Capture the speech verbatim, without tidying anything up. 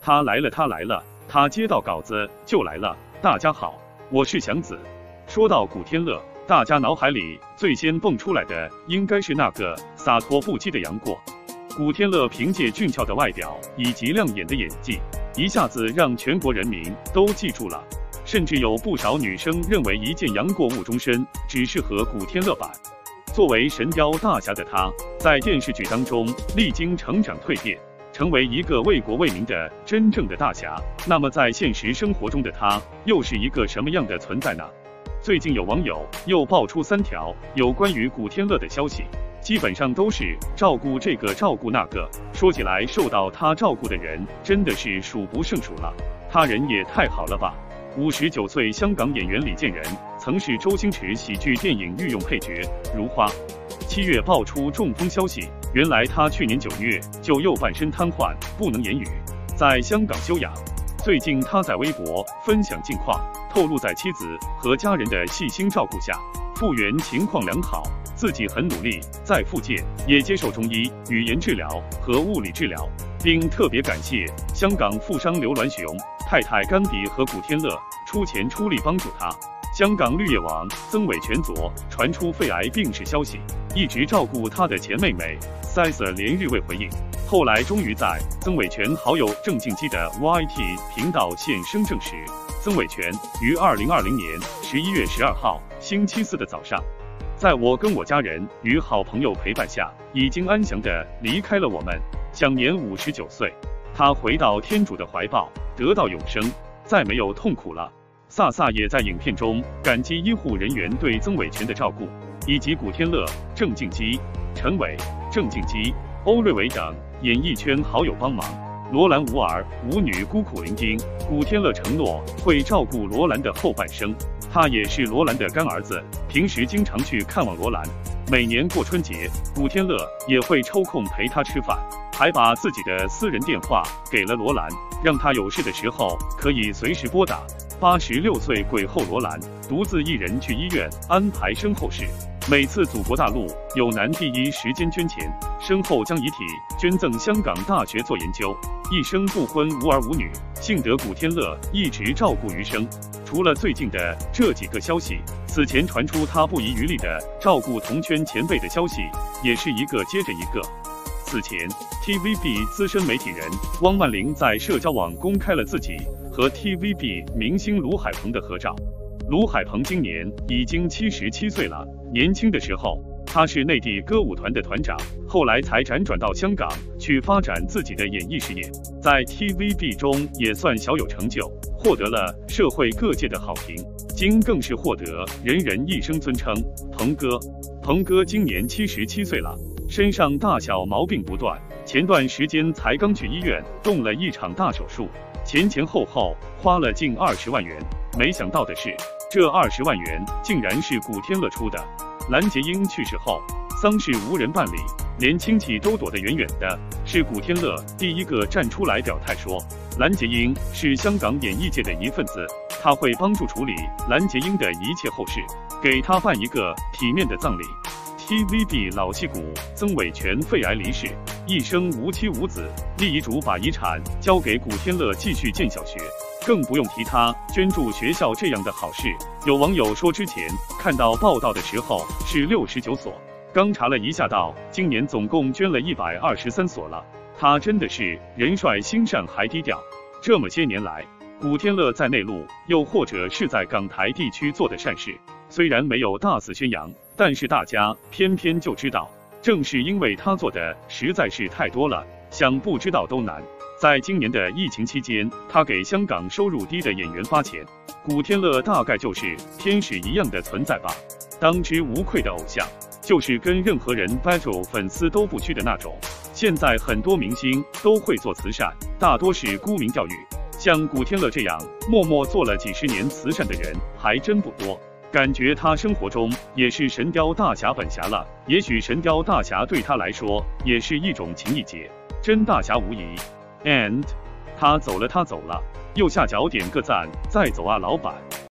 他来了，他来了，他接到稿子就来了。大家好，我是祥子。说到古天乐，大家脑海里最先蹦出来的应该是那个洒脱不羁的杨过。古天乐凭借俊俏的外表以及亮眼的演技，一下子让全国人民都记住了。甚至有不少女生认为一见杨过误终身，只适合古天乐版。作为神雕大侠的他，在电视剧当中历经成长蜕变，成为一个为国为民的真正的大侠。那么在现实生活中的他，又是一个什么样的存在呢？最近有网友又爆出三条有关于古天乐的消息，基本上都是照顾这个照顾那个，说起来受到他照顾的人真的是数不胜数了。他人也太好了吧！五十九岁香港演员李健仁曾是周星驰喜剧电影御用配角《如花》。七月爆出中风消息，原来他去年九月就右半身瘫痪，不能言语，在香港休养。最近他在微博分享近况，透露在妻子和家人的细心照顾下，复原情况良好，自己很努力，在复健，也接受中医、语言治疗和物理治疗，并特别感谢香港富商刘銮雄、太太甘比和古天乐出钱出力帮助他。香港绿叶王曾伟权昨传出肺癌病逝消息，一直照顾他的前妹妹 Sisa 连日未回应，后来终于在曾伟权好友郑敬基的 Y T 频道现身证实，曾伟权于二零二零年十一月十二号星期四的早上，在我跟我家人与好朋友陪伴下，已经安详地离开了我们，享年五十九岁。他回到天主的怀抱，得到永生，再没有痛苦了。萨萨也在影片中感激医护人员对曾伟权的照顾，以及古天乐、郑敬基、陈伟、郑敬基、欧瑞伟等演艺圈好友帮忙。罗兰无儿无女，孤苦伶仃，古天乐承诺会照顾罗兰的后半生。他也是罗兰的干儿子，平时经常去看望罗兰。每年过春节，古天乐也会抽空陪他吃饭，还把自己的私人电话给了罗兰，让他有事的时候可以随时拨打。八十六岁鬼后罗兰独自一人去医院安排身后事，每次祖国大陆有难第一时间捐钱，身后将遗体捐赠香港大学做研究。一生不婚无儿无女，幸得古天乐一直照顾余生。除了最近的这几个消息，此前传出他不遗余力的照顾同圈前辈的消息也是一个接着一个。此前 T V B 资深媒体人汪曼玲在社交网公开了自己和 T V B 明星卢海鹏的合照。卢海鹏今年已经七十七岁了，年轻的时候他是内地歌舞团的团长，后来才辗转到香港去发展自己的演艺事业，在 T V B 中也算小有成就，获得了社会各界的好评，今更是获得人人一声尊称鹏哥。鹏哥今年七十七岁了，身上大小毛病不断，前段时间才刚去医院动了一场大手术，前前后后花了近二十万元。没想到的是，这二十万元竟然是古天乐出的。蓝洁瑛去世后，丧事无人办理，连亲戚都躲得远远的，是古天乐第一个站出来表态说，蓝洁瑛是香港演艺界的一份子，他会帮助处理蓝洁瑛的一切后事，给他办一个体面的葬礼。T V B 老戏骨曾伟权肺癌离世，一生无妻无子，立遗嘱把遗产交给古天乐继续建小学，更不用提他捐助学校这样的好事。有网友说，之前看到报道的时候是六十九所，刚查了一下到今年总共捐了一百二十三所了。他真的是人帅心善还低调。这么些年来，古天乐在内陆又或者是在港台地区做的善事，虽然没有大肆宣扬，但是大家偏偏就知道，正是因为他做的实在是太多了，想不知道都难。在今年的疫情期间，他给香港收入低的演员发钱，古天乐大概就是天使一样的存在吧，当之无愧的偶像，就是跟任何人 battle 粉丝都不屈的那种。现在很多明星都会做慈善，大多是沽名钓誉，像古天乐这样默默做了几十年慈善的人还真不多。感觉他生活中也是神雕大侠本侠了，也许神雕大侠对他来说也是一种情谊结，真大侠无疑。And 他走了，他走了，右下角点个赞，再走啊，老板。